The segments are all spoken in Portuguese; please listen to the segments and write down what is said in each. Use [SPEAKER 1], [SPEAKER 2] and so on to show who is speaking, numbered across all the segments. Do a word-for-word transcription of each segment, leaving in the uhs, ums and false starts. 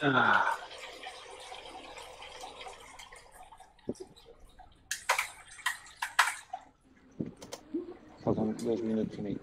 [SPEAKER 1] Ah. Faltam dois minutos e meio.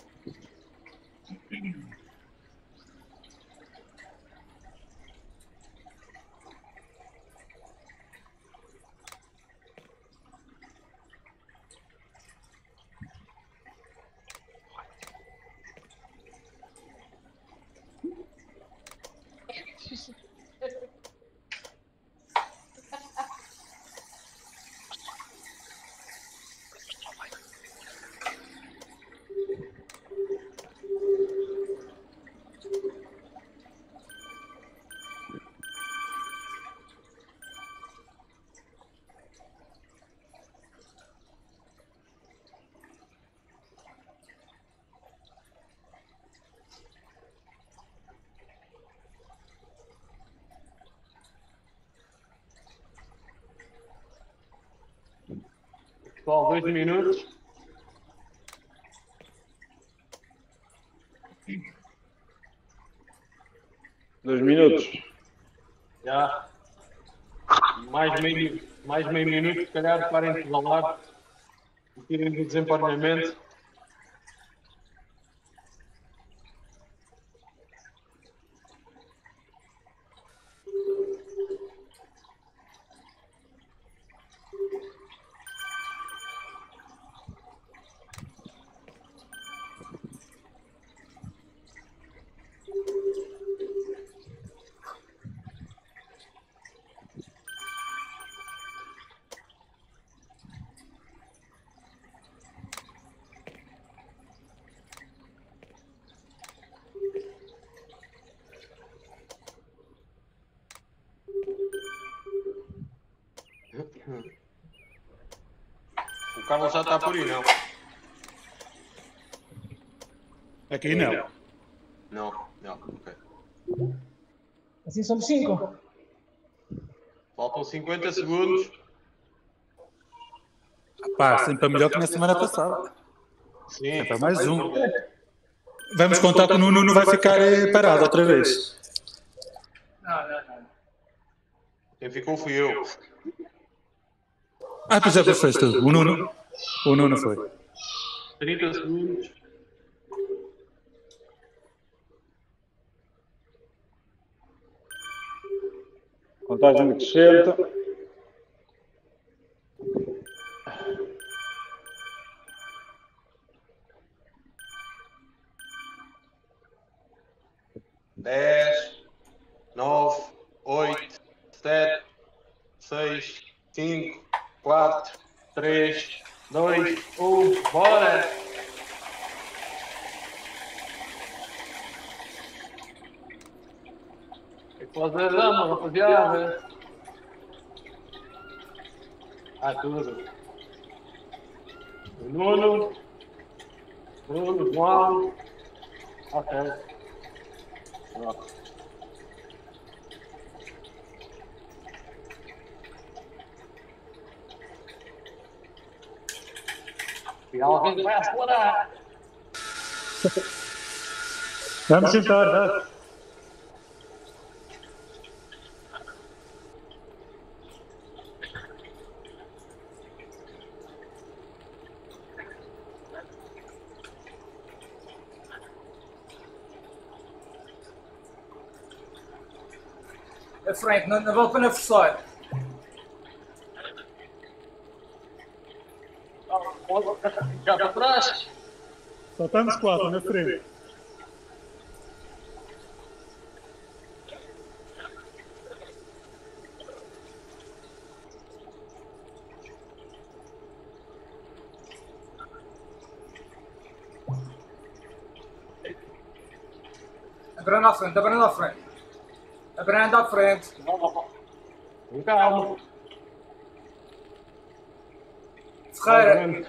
[SPEAKER 2] Pessoal, dois minutos.
[SPEAKER 1] Dois minutos.
[SPEAKER 2] Já. Mais meio, mais meio minuto, se calhar, parem de falar. Tirem do desempenhamento. O Carlos já está por aí, não?
[SPEAKER 3] Aqui não.
[SPEAKER 2] Não, não, ok.
[SPEAKER 4] Assim somos cinco.
[SPEAKER 2] Faltam cinquenta segundos.
[SPEAKER 3] Pá, sempre melhor que na semana passada.
[SPEAKER 2] Sim.
[SPEAKER 3] É para mais um. Vamos contar que o Nuno não vai ficar eh, parado outra vez.
[SPEAKER 4] Não, não, não.
[SPEAKER 2] Quem ficou fui eu.
[SPEAKER 3] Ah, pois é, pois fez tudo. O Nuno. O Nuno foi.
[SPEAKER 2] trinta segundos.
[SPEAKER 1] Contagem decrescente.
[SPEAKER 2] dez, nove, oito, sete, seis, cinco, quatro, três, dois, um, bora! É que fazer dama, rapaziada. Ah, tudo. O Nuno. Nuno, João. Ok. Pronto. E alguém vai acelerar.
[SPEAKER 3] Vamos sentar, tá?
[SPEAKER 4] Frank, não, não vale a pena forçar.
[SPEAKER 2] Já para trás.
[SPEAKER 3] Só estamos quatro na frente.
[SPEAKER 4] Abrindo à frente, abrindo à frente. Abrindo à frente.
[SPEAKER 2] Com calma.
[SPEAKER 4] Ferreira.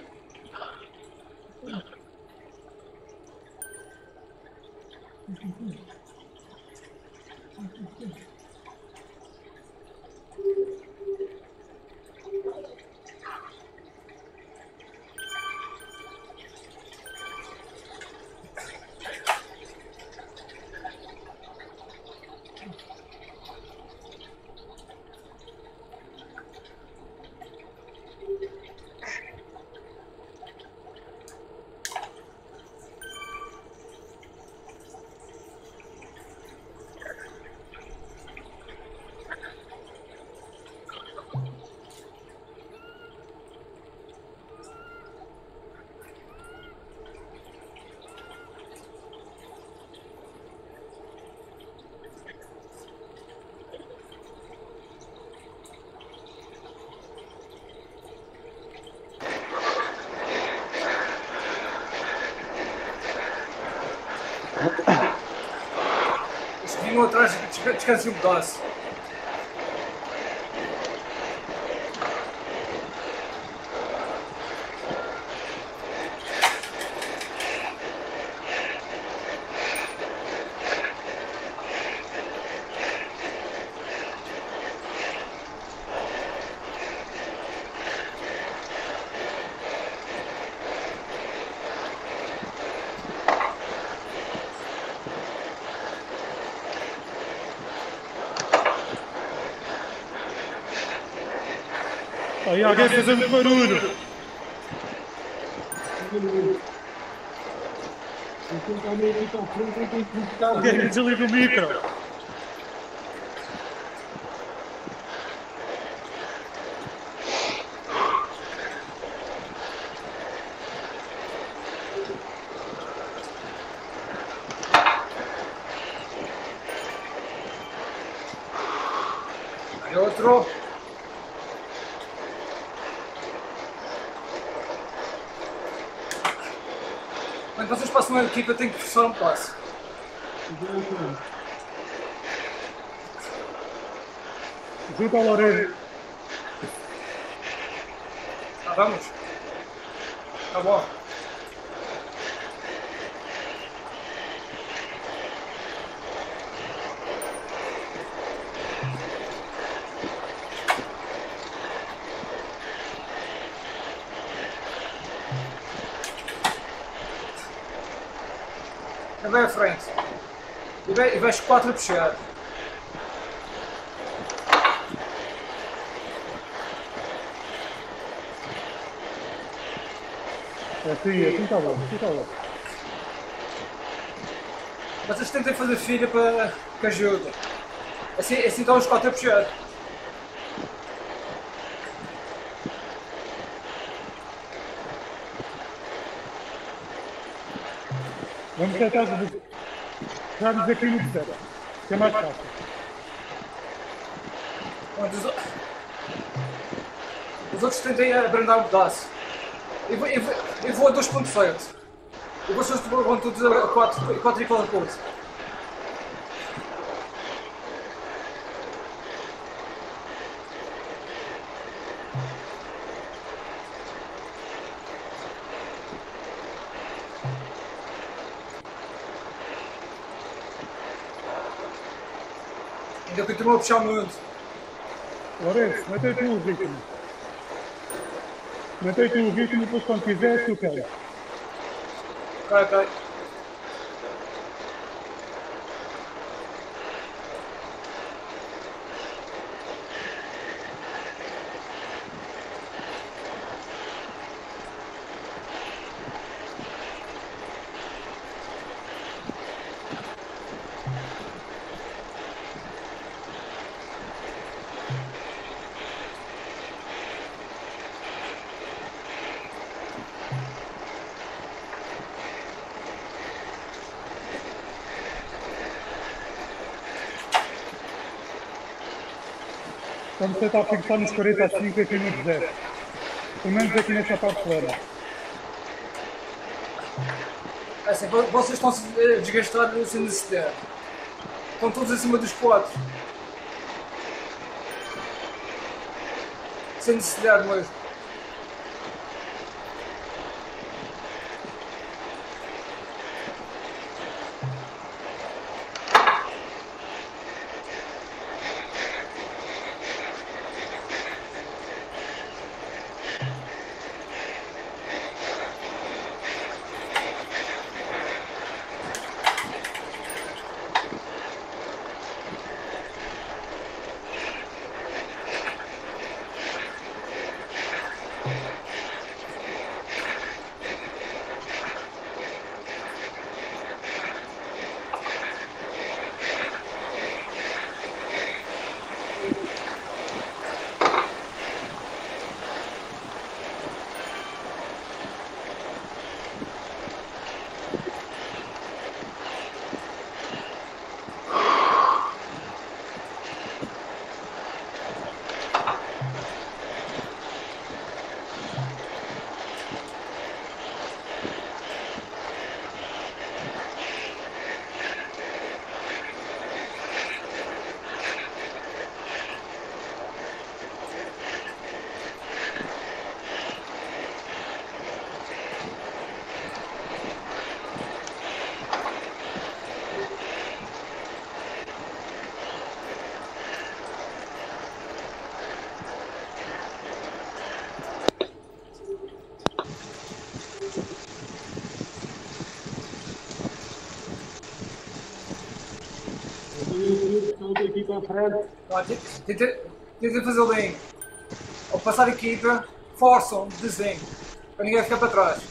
[SPEAKER 4] Descanse um pedaço.
[SPEAKER 3] Aí alguém fazendo barulho. Alguém desliga o micro.
[SPEAKER 4] Aí outro. Quando vocês passam a equipa, tem que forçar um passe.
[SPEAKER 3] Junto ao Loureiro.
[SPEAKER 4] Tá, vamos. Tá bom. E vai à frente. E vai, e vais quatro a puxar.
[SPEAKER 3] Assim, assim está bom, assim está bom.
[SPEAKER 4] Vocês tentem fazer filha para que ajude. Assim, assim estão os quatro a puxar.
[SPEAKER 3] Vamos tentar puxar-nos aqui no deserto, que é mais fácil.
[SPEAKER 4] Os, os outros tentem abrandar um pedaço. Eu vou, eu vou, eu vou a dois ponto sete. E vocês vão todos a quatro e quatro pontos. Ainda continuo a puxar muito.
[SPEAKER 3] Lourenço, mantém tu o ritmo. Mantém tu o ritmo, depois quando quiseres tu queres.
[SPEAKER 4] Ok, ok.
[SPEAKER 3] Vamos tentar fixar nos quarenta a cinco aqui no deserto. Pelo menos aqui nesta parte fora.
[SPEAKER 4] É assim, vocês estão-se a desgastar sem necessidade. Estão todos acima dos quatro. Sem necessidade mesmo.
[SPEAKER 2] à frente.
[SPEAKER 4] Tá, tenta, tenta fazer o link. Ao passar a equipa, forçam, desenho. Para ninguém ficar para trás.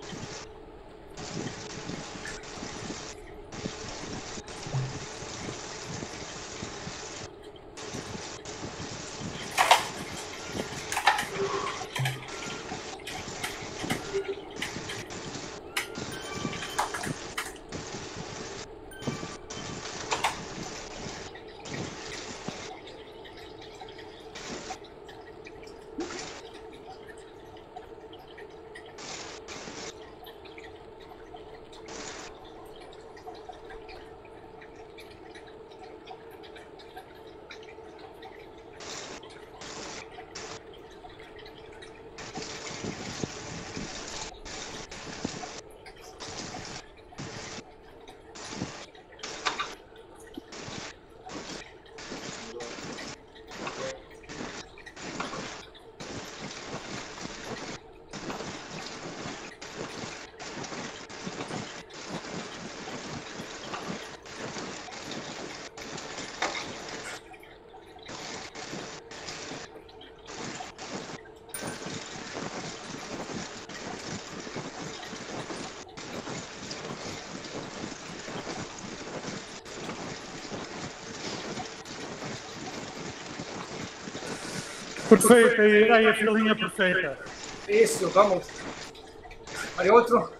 [SPEAKER 3] Perfeita, e aí a filinha perfeita.
[SPEAKER 4] Isso, vamos. Olha outro.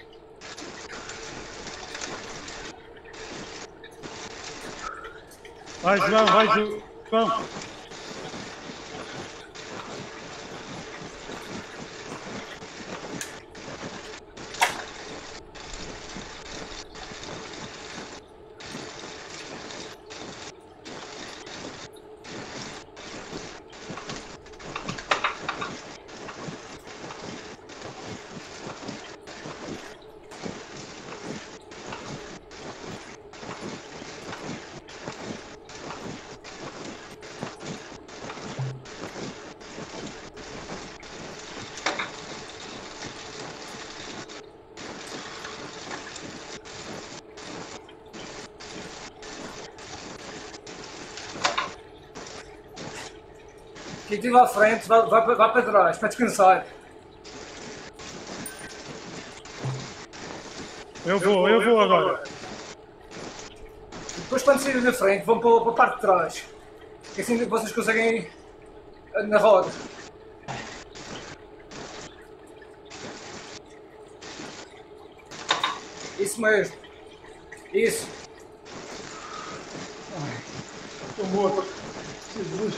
[SPEAKER 3] Vai, João, vai, João.
[SPEAKER 4] Quem estiver à frente, vai, vai, vai para trás, para descansar.
[SPEAKER 3] Eu vou, eu vou agora.
[SPEAKER 4] Depois, quando saírem da frente, vão para, para a parte de trás. Que assim vocês conseguem ir na roda. Isso mesmo. Isso.
[SPEAKER 2] Estou morto. Jesus.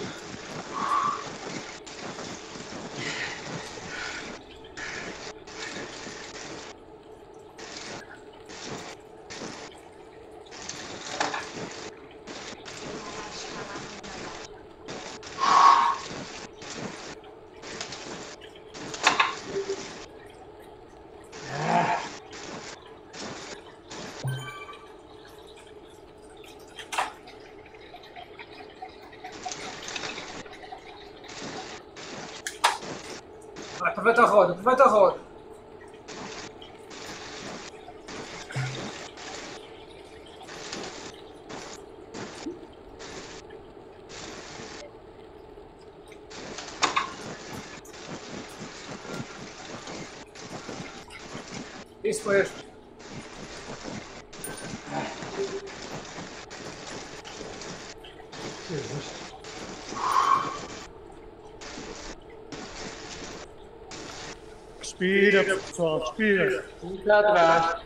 [SPEAKER 4] Vai, aproveita a roda, aproveita a roda. Isso mesmo.
[SPEAKER 3] Respira, pessoal, respira.
[SPEAKER 2] Fica atrás.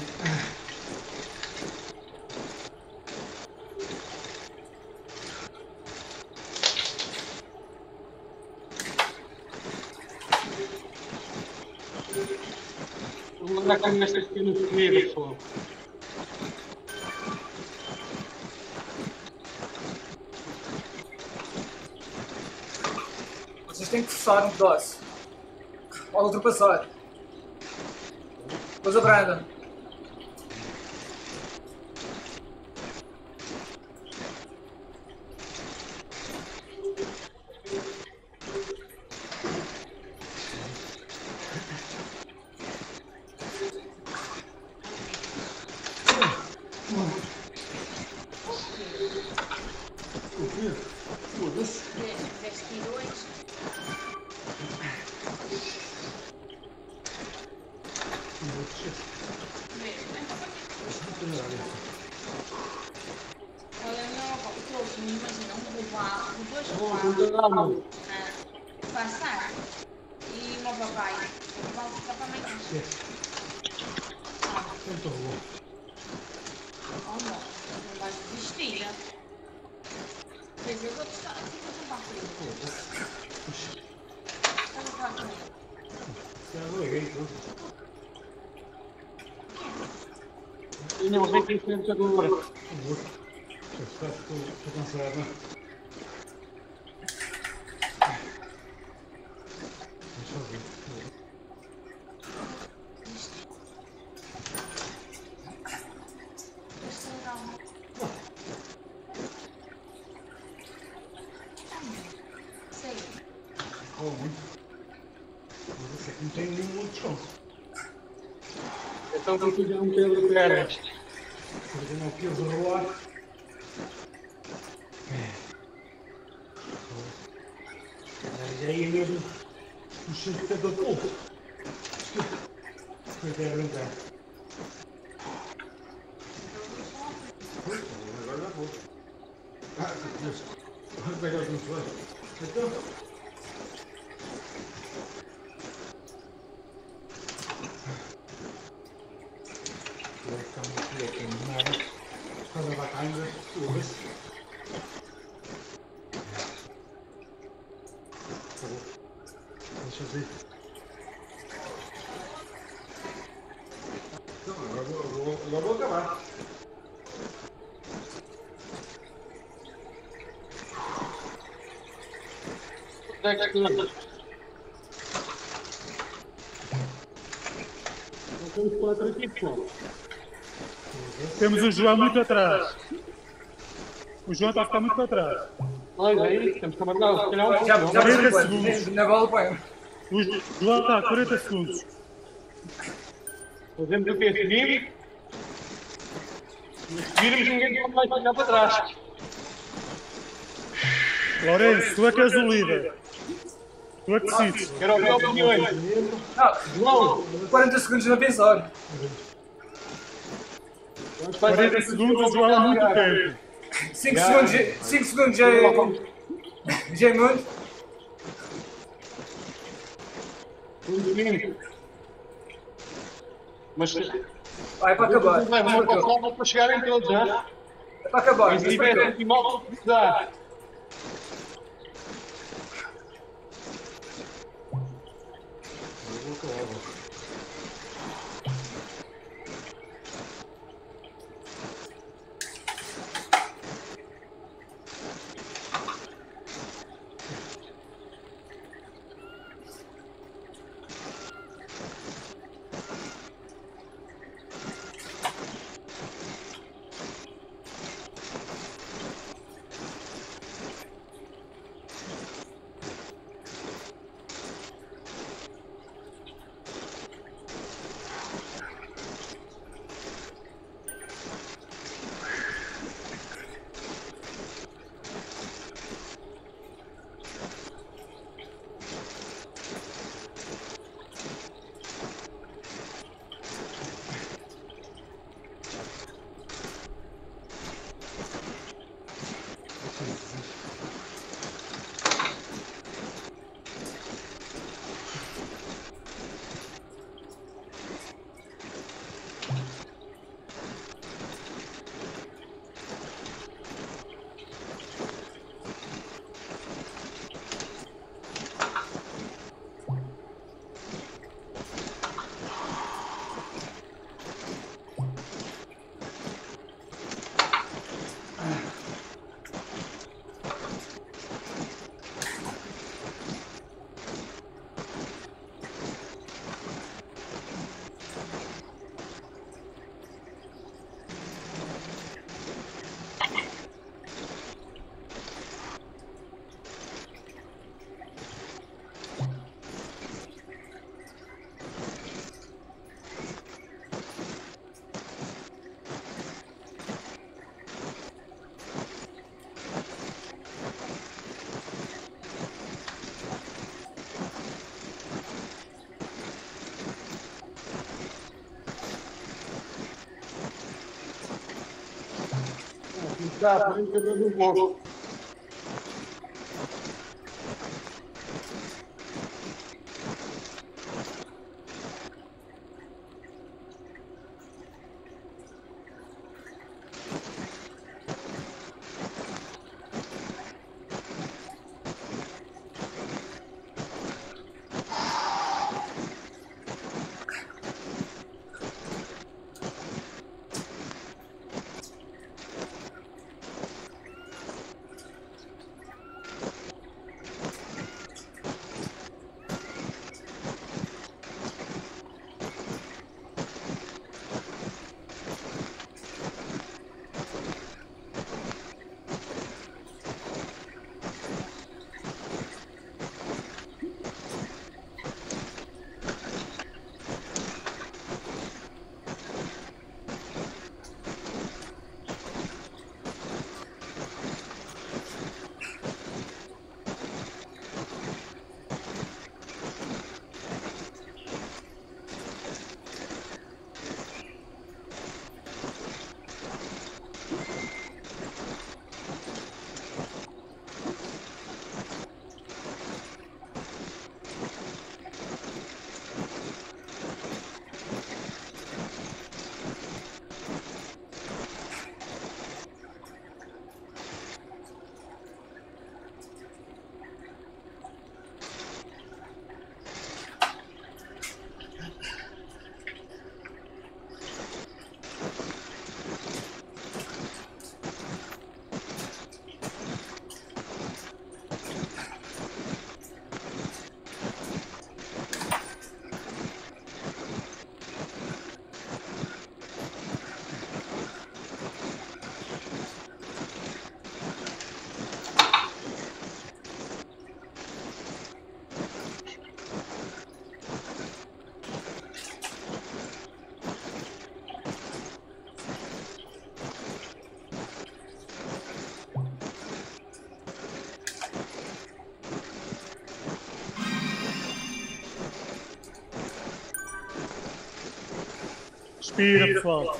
[SPEAKER 2] Vou mandar aqui nestas pequenas comidas, pessoal.
[SPEAKER 4] Vocês têm que forçar um pedaço. Ou ultrapassar. Depois a Brandon.
[SPEAKER 5] vinte e dois. Olha, não, o trouxe, imagina, um robalo, dois robalos, passar e uma papai. O robalo fica para amanhã. Oh, não, não vais desistir. Quer dizer, eu vou testar aqui para tomar frio. Estava a falar comigo.
[SPEAKER 2] Tinha um jeito diferente agora.
[SPEAKER 3] Estou cansado. Deixa eu ver.
[SPEAKER 5] Sei.
[SPEAKER 3] Como? Mas esse aqui não tem nenhum outro chão.
[SPEAKER 2] Então vou pedir um pelo de pernas.
[SPEAKER 3] Perdendo aqui os rolar. E aí mesmo o cheiro da porra. Foi até brincar. Agora já vou. Ah, Deus. Vou pegar os meus olhos. Então. Vai ficar muito aqui, nada. Quando vai caindo, urras. Deixa eu ver. Não, agora vou, vou, agora vou acabar.
[SPEAKER 2] Onde é que anda? Não temos quatro aqui, pessoal.
[SPEAKER 3] Temos o João muito atrás. O João está a ficar muito para trás.
[SPEAKER 2] Olha aí, temos que amargar. Se calhar um
[SPEAKER 4] Já,
[SPEAKER 2] pouco,
[SPEAKER 4] já
[SPEAKER 2] não?
[SPEAKER 3] quarenta
[SPEAKER 4] percebi
[SPEAKER 3] segundos.
[SPEAKER 4] quanto. Na bola põe.
[SPEAKER 3] O João está a quarenta segundos.
[SPEAKER 2] Fazemos o que é seguir. Se seguirmos, ninguém pode mais olhar para trás.
[SPEAKER 3] Lourenço, tu é que és o líder. Tu é que decides.
[SPEAKER 2] Quero ouvir opiniões.
[SPEAKER 4] Não,
[SPEAKER 2] João,
[SPEAKER 4] quarenta segundos a pensar.
[SPEAKER 2] vamos fazer
[SPEAKER 3] quarenta
[SPEAKER 2] aqui
[SPEAKER 3] segundos, o João é muito tempo.
[SPEAKER 4] cinco segundos, cinco segundos já é. Já é muito.
[SPEAKER 2] um domingo. Mas
[SPEAKER 4] Ah, é para acabar.
[SPEAKER 2] vai uma passada para chegarem todos, já?
[SPEAKER 4] É para acabar.
[SPEAKER 2] Quem
[SPEAKER 4] Mas para
[SPEAKER 2] tiver
[SPEAKER 4] acabar.
[SPEAKER 2] aqui mal para precisar. Dá, por isso eu um pouco.
[SPEAKER 3] Respira, pessoal.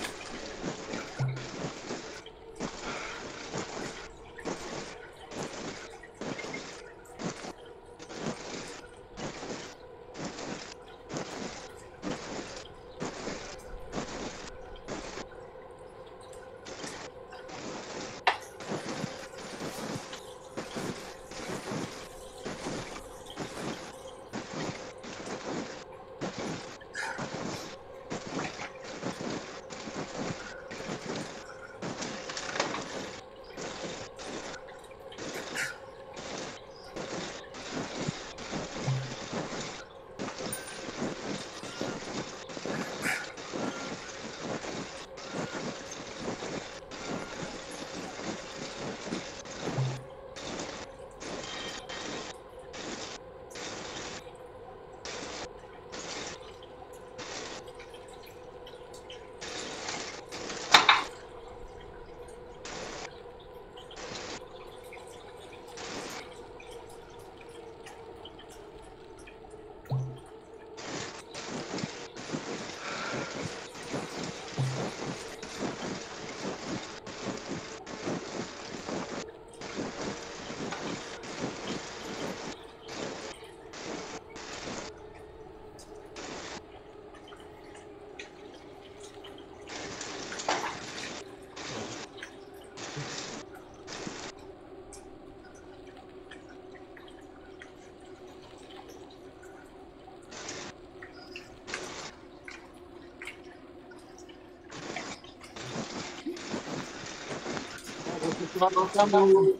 [SPEAKER 2] Vou continuar colocando.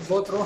[SPEAKER 4] Outro.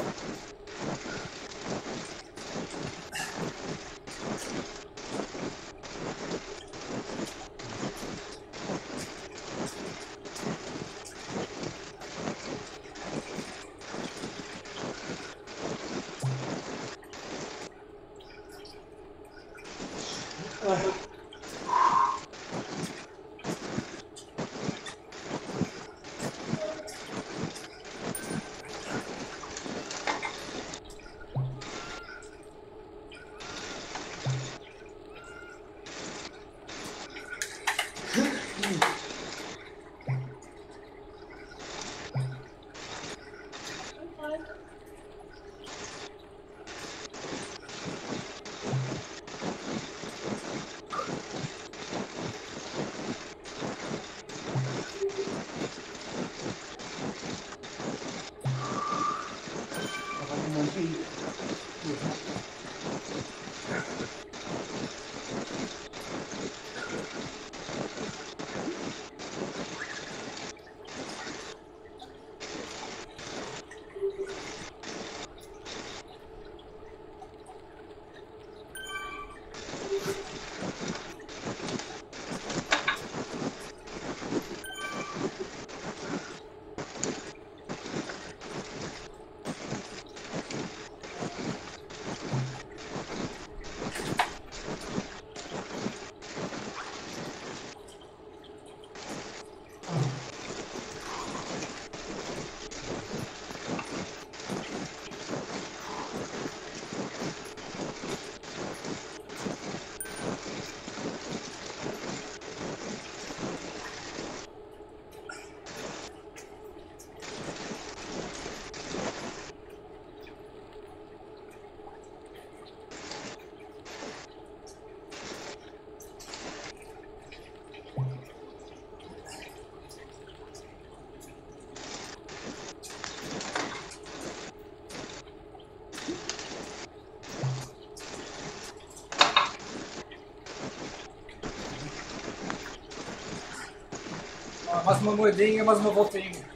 [SPEAKER 4] Mais uma moedinha, mais uma voltinha.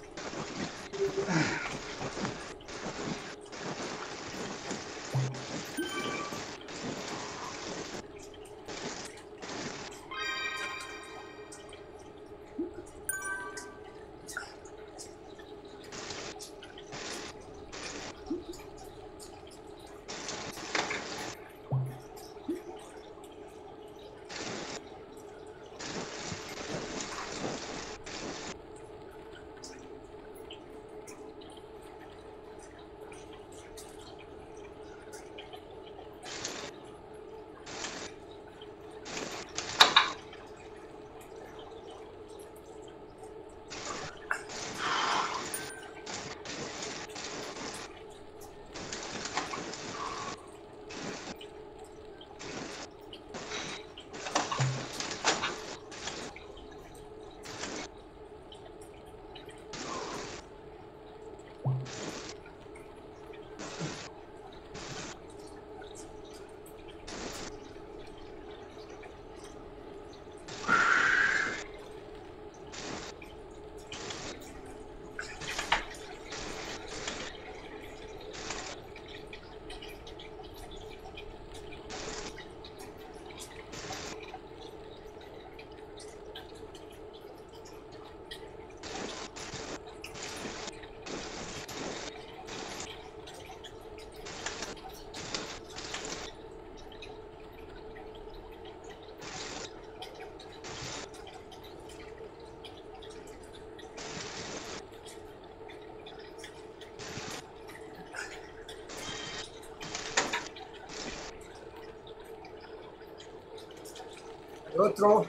[SPEAKER 4] Outro.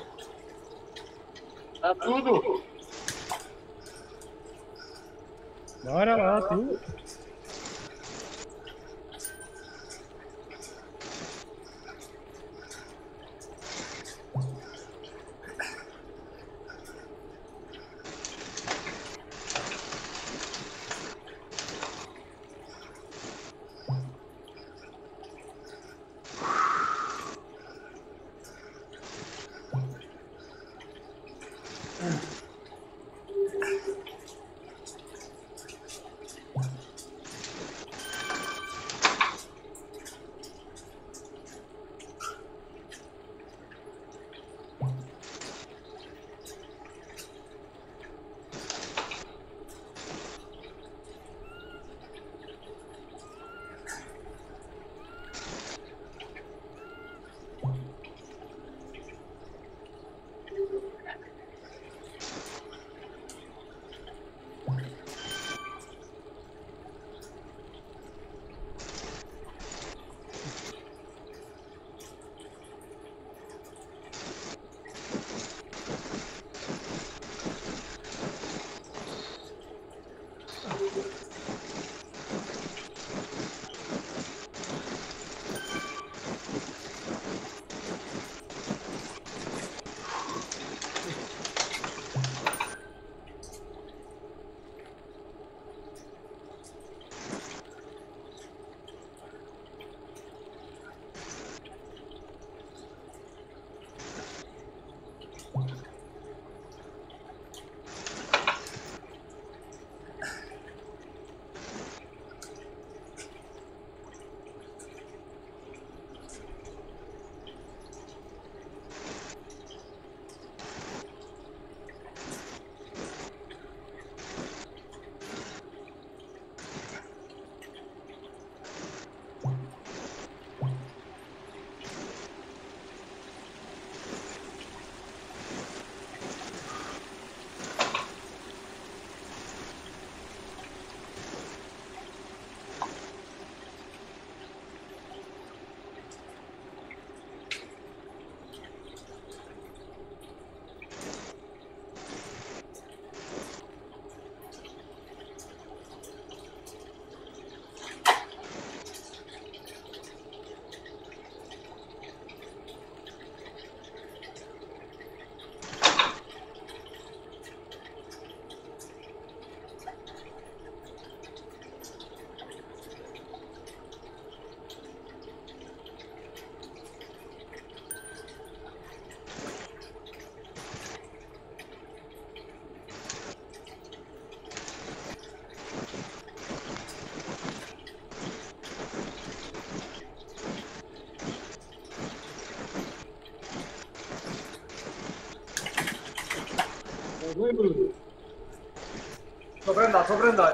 [SPEAKER 2] Tá tudo.
[SPEAKER 3] Bora lá, tu.
[SPEAKER 2] Lembro.
[SPEAKER 4] Estou a brandar, estou a brandar.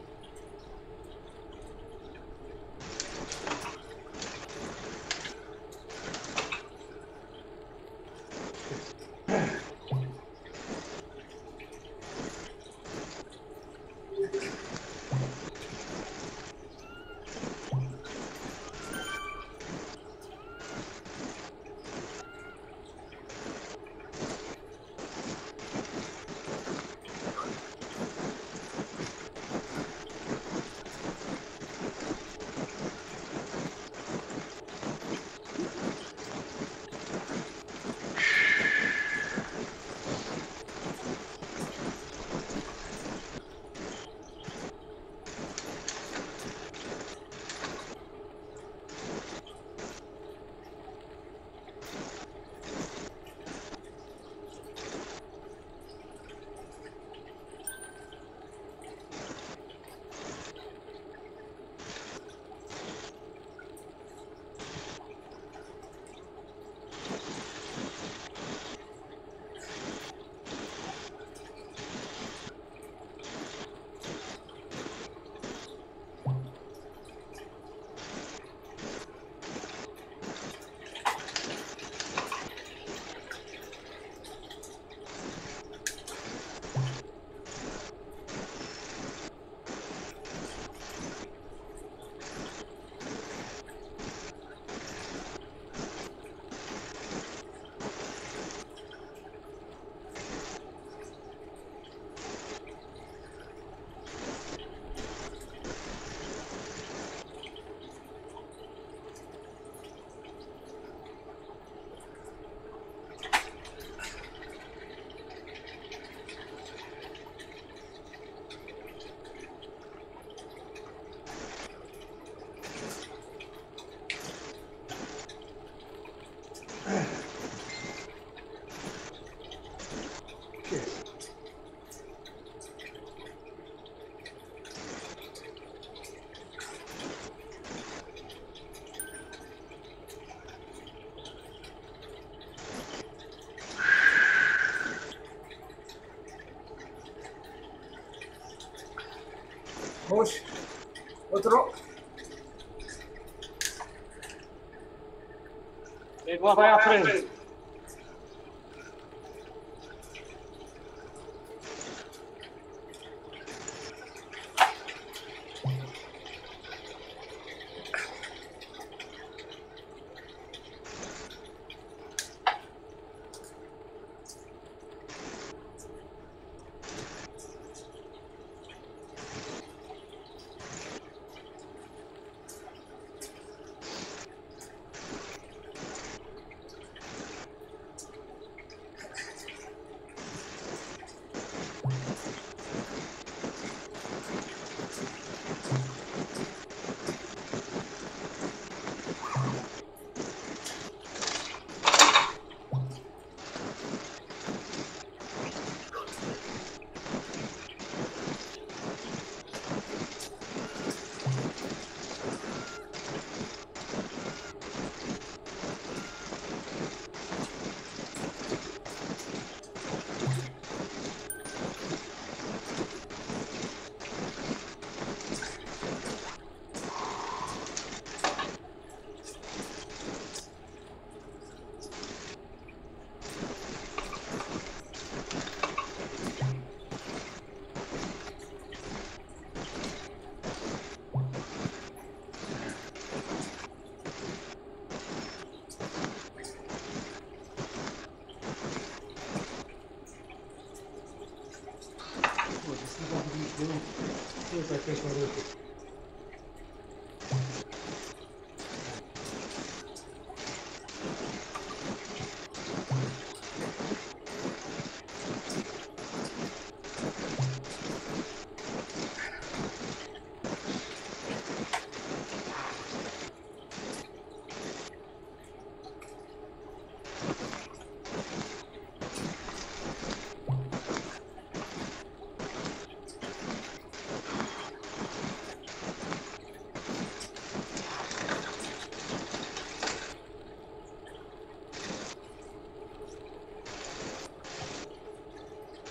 [SPEAKER 4] Vamos. Outro.
[SPEAKER 2] Ele lá vai à frente.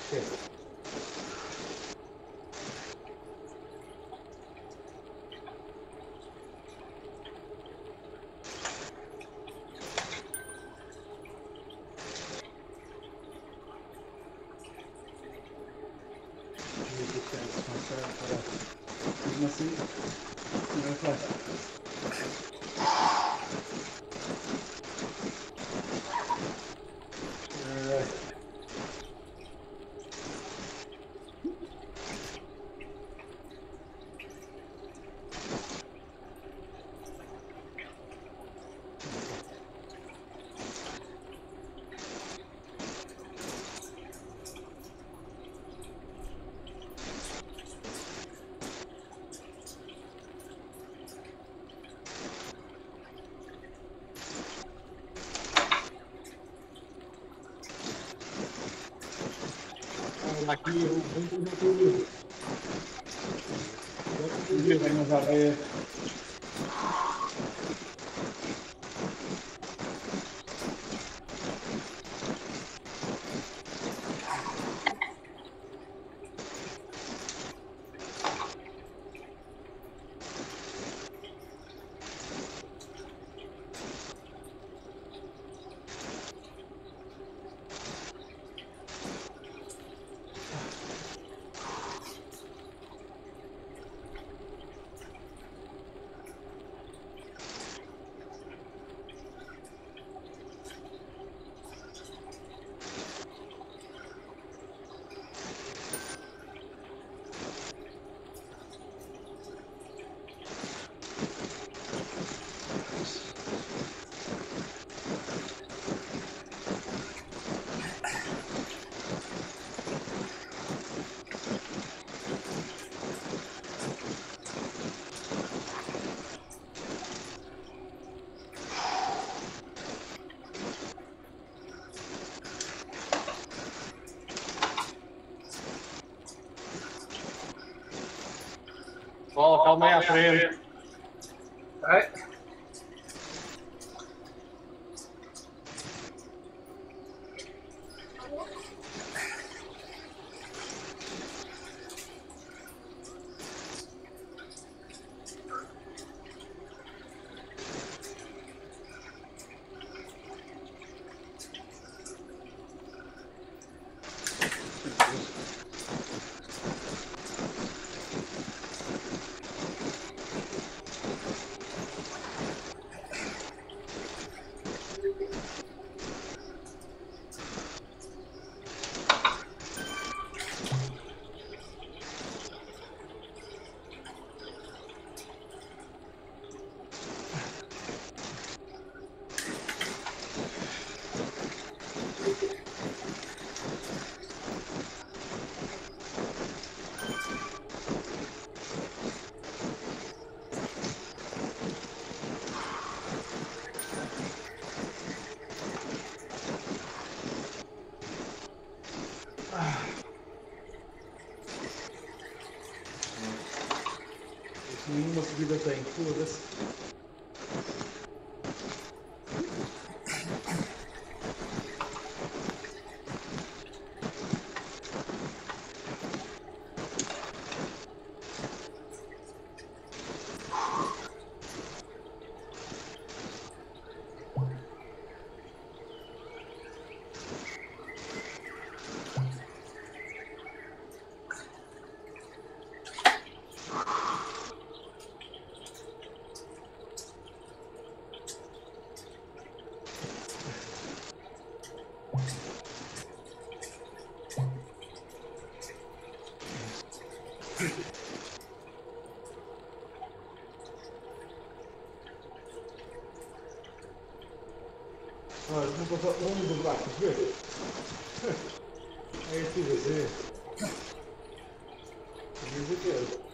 [SPEAKER 3] Mesmo assim, não é fácil.
[SPEAKER 2] Aqui, vamos fazer tudo.
[SPEAKER 3] Vamos a ver.
[SPEAKER 2] Ó, calma aí à frente.
[SPEAKER 4] Ai.
[SPEAKER 3] Nenhuma subida tem, foda-se. Olha, vamos dobrar, quer ver? É isso que você. Diz o que?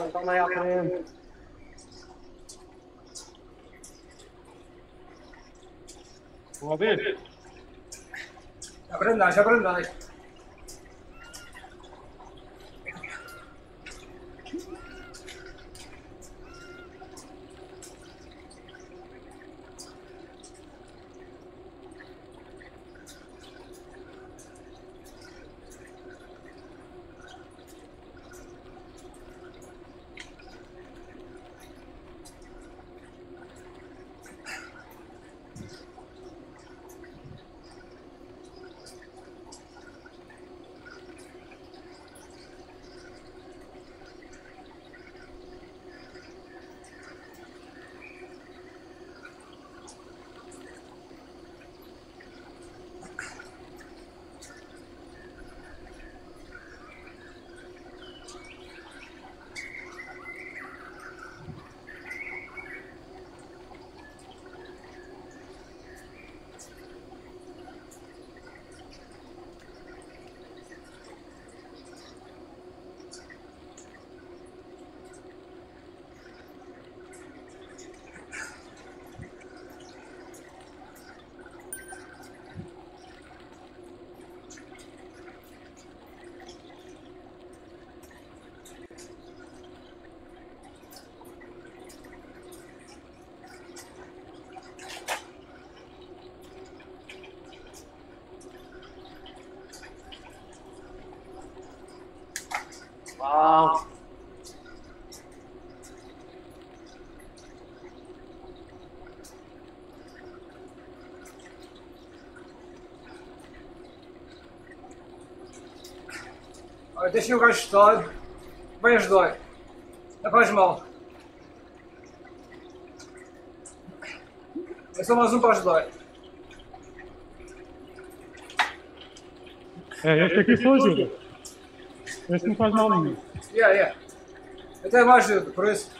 [SPEAKER 2] Toma aí à frente. Vamos ver?
[SPEAKER 4] Já brandai, já brandai.
[SPEAKER 2] Uau!
[SPEAKER 4] Olha, deixem o gajo estar. Vai ajudar. Não faz mal. É só mais um para ajudar.
[SPEAKER 3] É, este aqui só ajuda. Este não faz mal nenhum.
[SPEAKER 4] Yeah, yeah. Até mais ajuda, por isso.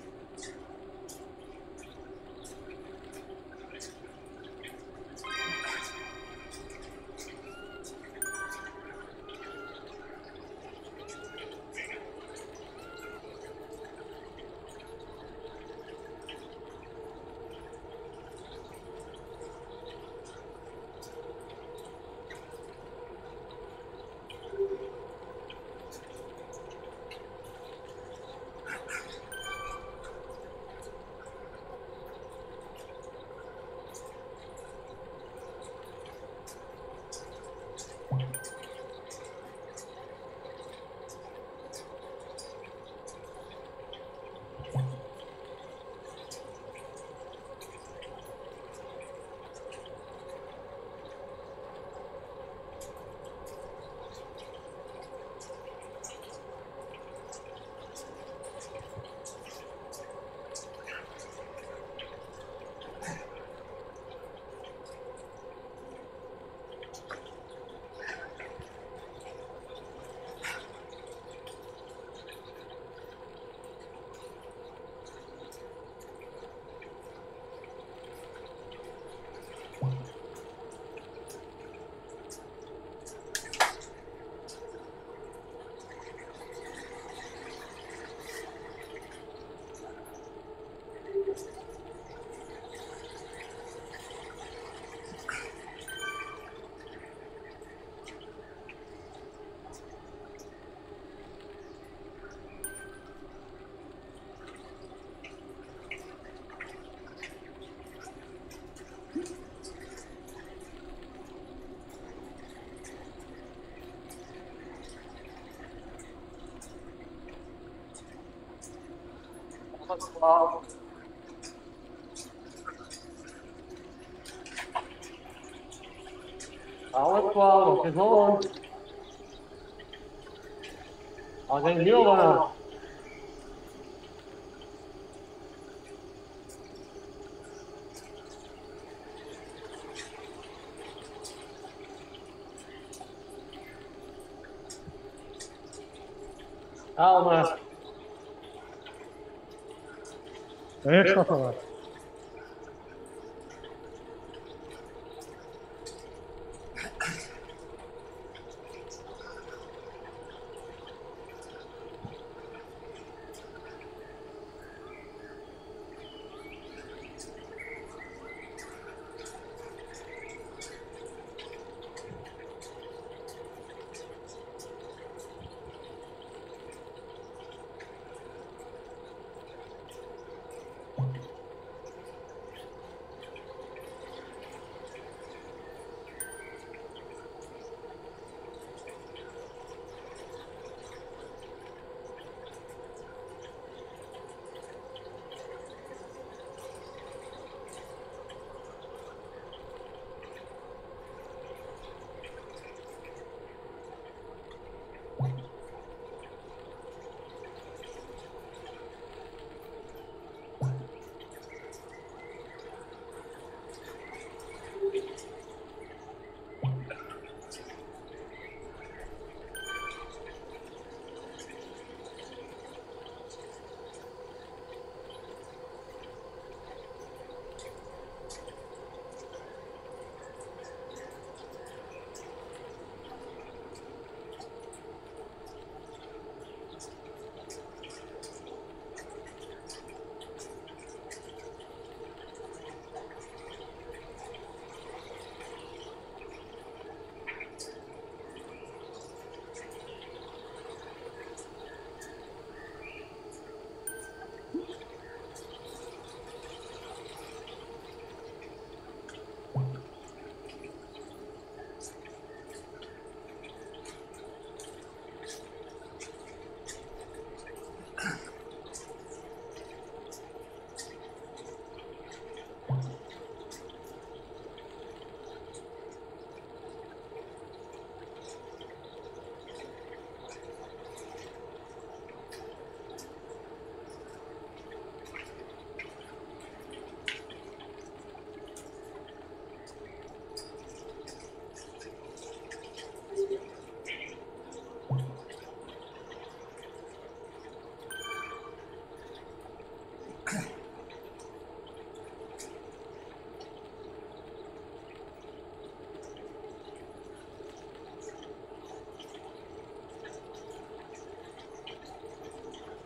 [SPEAKER 2] Pessoal. Fala, pessoal, vocês vão onde? Alguém viu ou não? Calma.
[SPEAKER 3] É este que está a falar.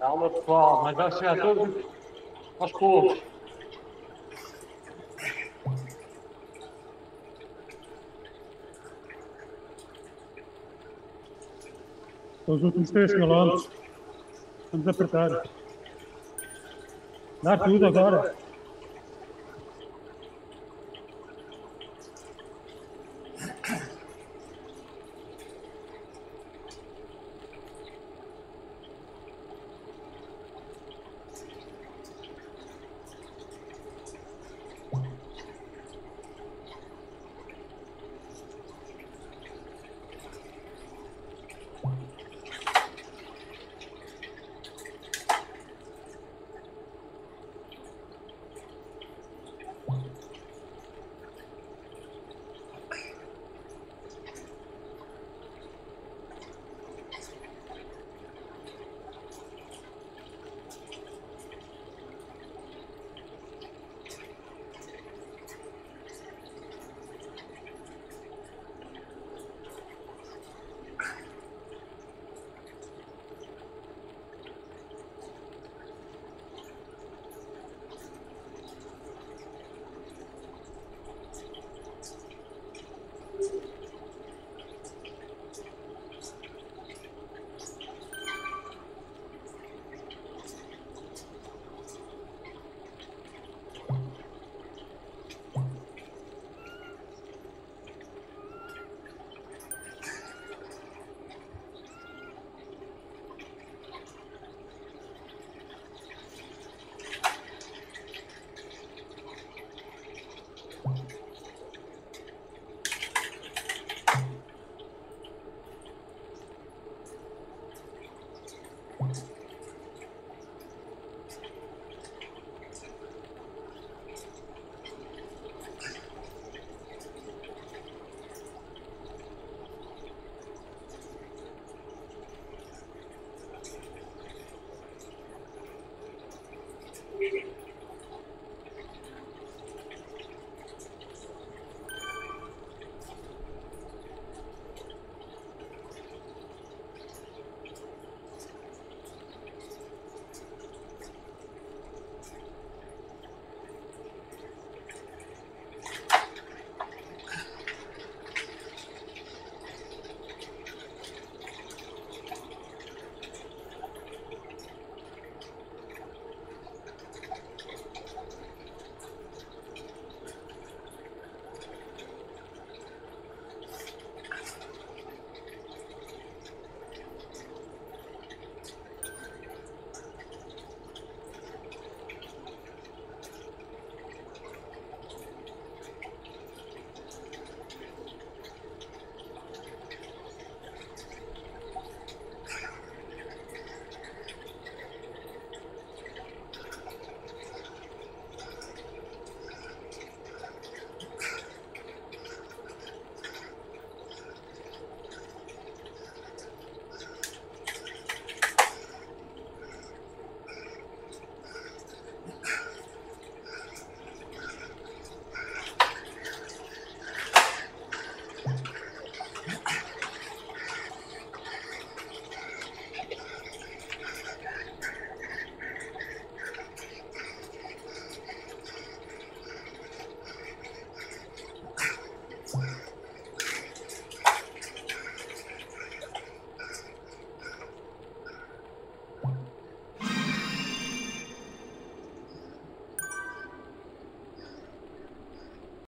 [SPEAKER 2] Calma, pessoal, mas vai chegar todos aos poucos.
[SPEAKER 3] Os últimos três quilómetros. Vamos apertar. Dá tudo agora.